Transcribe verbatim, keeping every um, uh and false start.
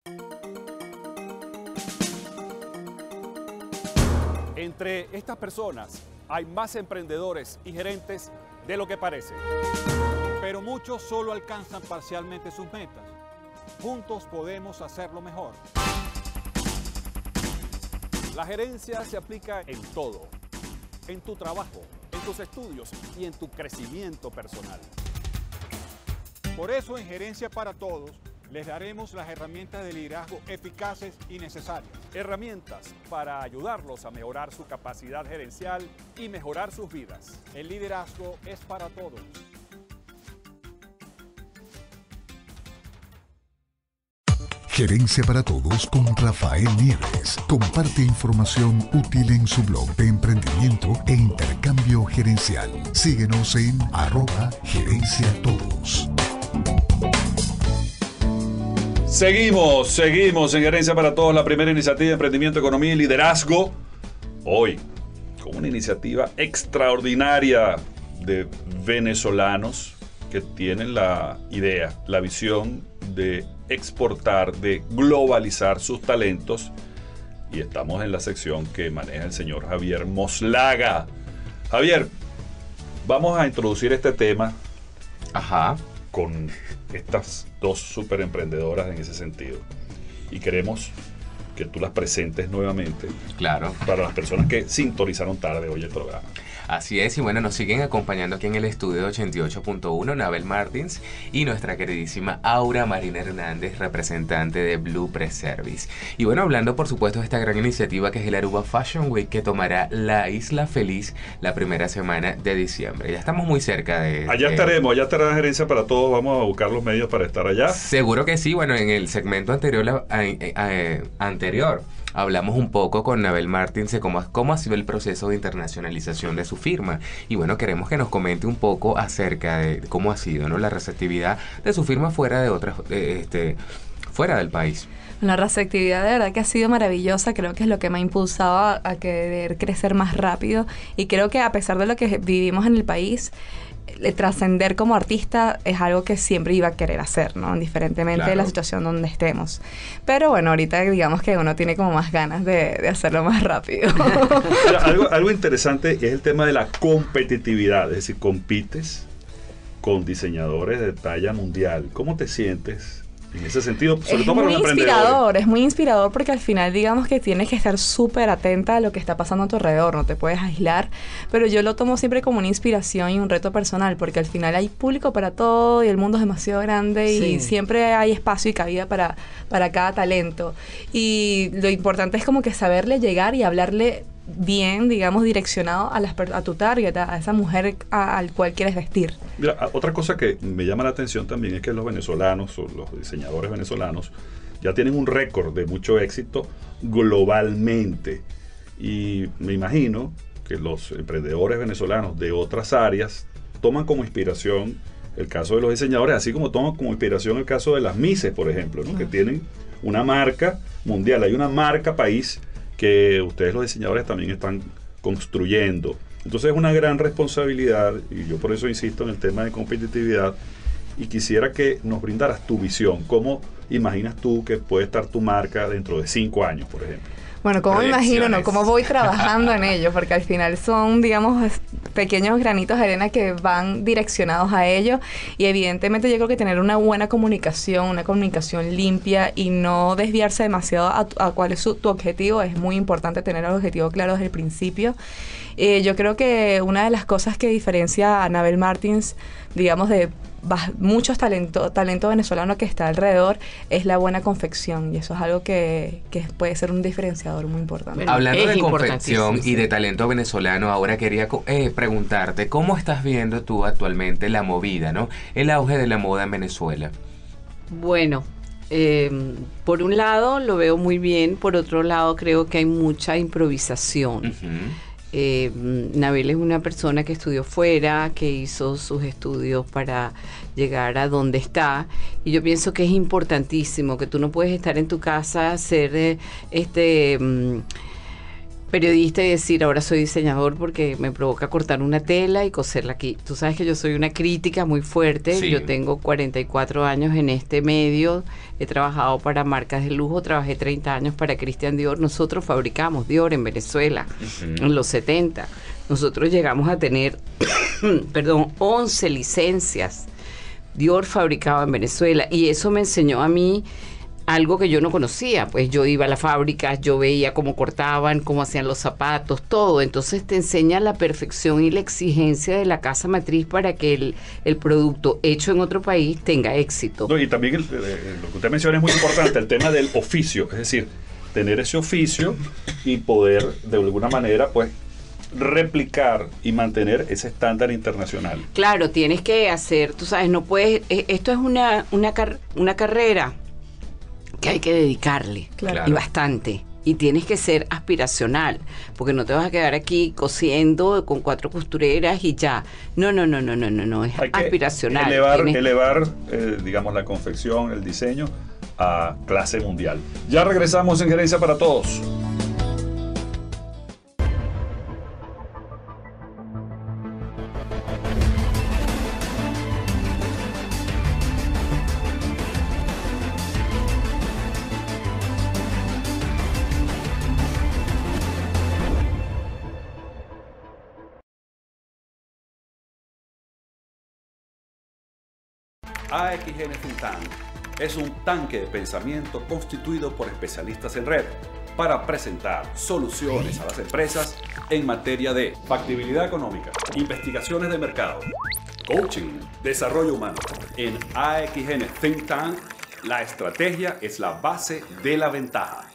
Entre estas personas hay más emprendedores y gerentes de lo que parece. Pero muchos solo alcanzan parcialmente sus metas. Juntos podemos hacerlo mejor. La gerencia se aplica en todo, en tu trabajo, en tus estudios y en tu crecimiento personal. Por eso en Gerencia para Todos les daremos las herramientas de liderazgo eficaces y necesarias. Herramientas para ayudarlos a mejorar su capacidad gerencial y mejorar sus vidas. El liderazgo es para todos. Gerencia para Todos con Rafael Nieves. Comparte información útil en su blog de emprendimiento e intercambio gerencial. Síguenos en arroba Gerencia Todos. Seguimos, seguimos en Gerencia para Todos, la primera iniciativa de emprendimiento, economía y liderazgo. Hoy, con una iniciativa extraordinaria de venezolanos que tienen la idea, la visión de exportar, de globalizar sus talentos. Y estamos en la sección que maneja el señor Javier Moslaga. Javier, vamos a introducir este tema. Ajá. Con estas dos super emprendedoras en ese sentido. Y queremos que tú las presentes nuevamente. Claro. Para las personas que sintonizaron tarde hoy el programa. Así es, y bueno, nos siguen acompañando aquí en el estudio ochenta y ocho punto uno, Nabel Martins y nuestra queridísima Aura Marina Hernández, representante de Blue Press Service. Y bueno, hablando por supuesto de esta gran iniciativa que es el Aruba Fashion Week, que tomará la Isla Feliz la primera semana de diciembre. Ya estamos muy cerca de... Allá de, estaremos, allá estará la Gerencia para Todos, vamos a buscar los medios para estar allá. Seguro que sí, bueno, en el segmento anterior, a, a, a, anterior hablamos un poco con Nabel Martins de cómo, cómo ha sido el proceso de internacionalización de su firma. Y bueno, queremos que nos comente un poco acerca de cómo ha sido, ¿no?, la receptividad de su firma fuera de otras, eh, este, fuera del país. La receptividad de verdad que ha sido maravillosa, creo que es lo que me ha impulsado a, a querer crecer más rápido, y creo que a pesar de lo que vivimos en el país, trascender como artista es algo que siempre iba a querer hacer, ¿no? Indiferentemente claro. de la situación donde estemos. Pero bueno, ahorita digamos que uno tiene como más ganas de, de hacerlo más rápido. Mira, algo, algo interesante es el tema de la competitividad, es decir, compites con diseñadores de talla mundial. ¿Cómo te sientes en ese sentido? Sobre es todo para muy los inspirador, es muy inspirador porque al final digamos que tienes que estar súper atenta a lo que está pasando a tu alrededor, no te puedes aislar, pero yo lo tomo siempre como una inspiración y un reto personal, porque al final hay público para todo y el mundo es demasiado grande sí. y siempre hay espacio y cabida para, para cada talento, y lo importante es como que saberle llegar y hablarle bien, digamos, direccionado a, las, a tu target, a esa mujer a, al cual quieres vestir. Mira, otra cosa que me llama la atención también es que los venezolanos, o los diseñadores venezolanos, ya tienen un récord de mucho éxito globalmente. Y me imagino que los emprendedores venezolanos de otras áreas toman como inspiración el caso de los diseñadores, así como toman como inspiración el caso de las Misses, por ejemplo, ¿no? Uh-huh. Que tienen una marca mundial, hay una marca país que ustedes los diseñadores también están construyendo. Entonces es una gran responsabilidad, y yo por eso insisto en el tema de competitividad, y quisiera que nos brindaras tu visión. ¿Cómo imaginas tú que puede estar tu marca dentro de cinco años, por ejemplo? Bueno, ¿cómo me imagino? No, ¿cómo voy trabajando en ello? Porque al final son, digamos, pequeños granitos de arena que van direccionados a ello, y evidentemente yo creo que tener una buena comunicación, una comunicación limpia y no desviarse demasiado a, a cuál es su, tu objetivo. Es muy importante tener el objetivo claro desde el principio. Eh, yo creo que una de las cosas que diferencia a Nabel Martins, digamos, de muchos talento, talento venezolano que está alrededor, es la buena confección, y eso es algo que, que puede ser un diferenciador muy importante. Bueno, hablando de confección y de talento venezolano, ahora quería eh, preguntarte, ¿cómo estás viendo tú actualmente la movida, ¿no? El auge de la moda en Venezuela. Bueno, eh, por un lado lo veo muy bien, por otro lado creo que hay mucha improvisación. Uh-huh. Eh, Nabel es una persona que estudió fuera, que hizo sus estudios para llegar a donde está, y yo pienso que es importantísimo que tú no puedes estar en tu casa, hacer eh, este... Mm, periodista y decir, ahora soy diseñador porque me provoca cortar una tela y coserla aquí. Tú sabes que yo soy una crítica muy fuerte. Sí. Yo tengo cuarenta y cuatro años en este medio. He trabajado para marcas de lujo. Trabajé treinta años para Christian Dior. Nosotros fabricamos Dior en Venezuela, uh-huh. en los setenta. Nosotros llegamos a tener, perdón, once licencias. Dior fabricaba en Venezuela. Y eso me enseñó a mí algo que yo no conocía. Pues yo iba a las fábricas, yo veía cómo cortaban, cómo hacían los zapatos, todo. Entonces te enseña la perfección y la exigencia de la casa matriz para que el, el producto hecho en otro país tenga éxito. No, y también el, eh, lo que usted menciona es muy importante, el tema del oficio. Es decir, tener ese oficio y poder de alguna manera pues replicar y mantener ese estándar internacional. Claro, tienes que hacer, tú sabes, no puedes, esto es una, una, car una carrera que hay que dedicarle, claro. y bastante. Y tienes que ser aspiracional, porque no te vas a quedar aquí cosiendo con cuatro costureras y ya. No, no, no, no, no, no, no. Es hay que aspiracional. Elevar, tienes... elevar eh, digamos, la confección, el diseño a clase mundial. Ya regresamos en Gerencia para Todos. A X N Think Tank es un tanque de pensamiento constituido por especialistas en red para presentar soluciones a las empresas en materia de factibilidad económica, investigaciones de mercado, coaching, desarrollo humano. En A X N Think Tank, la estrategia es la base de la ventaja.